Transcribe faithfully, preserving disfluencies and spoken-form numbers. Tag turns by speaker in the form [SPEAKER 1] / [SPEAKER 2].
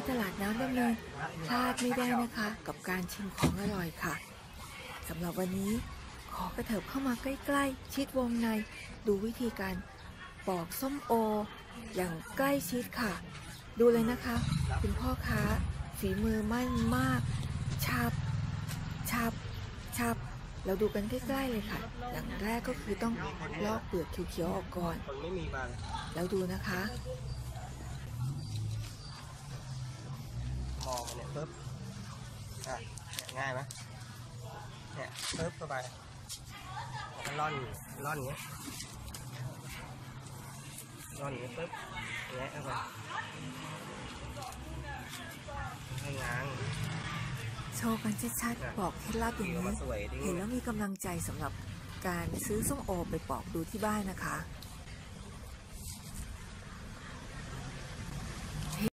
[SPEAKER 1] ตลาดน้ำดำเนินพลาดไม่ได้นะคะกับการชิมของอร่อยค่ะสำหรับวันนี้ขอกระเถิบเข้ามาใกล้ๆชิดวงในดูวิธีการปอกส้มโออย่างใกล้ชิดค่ะดูเลยนะคะคุณพ่อค้าฝีมือมั่นมากชับชับชับเราดูกันใกล้ๆเลยค่ะอย่างแรกก็คือต้องลอกเปลือกเขียวๆออกก่อนแล้วดูนะคะ
[SPEAKER 2] มองมันเนี่ยปึ๊บอ่ะง่ายไหมเนี่ยปึ๊บเข้าไปแล้วร่อนร่อนเนี้ยร่อนเนี้ยปึ๊บแงะเข้าไปให้ง้าง
[SPEAKER 1] โชว์กันชัดๆบอกเคล็ดลับอย่างนี้เห็นแล้วมีกำลังใจสำหรับการซื้อส้มโอไปปอกดูที่บ้านนะคะ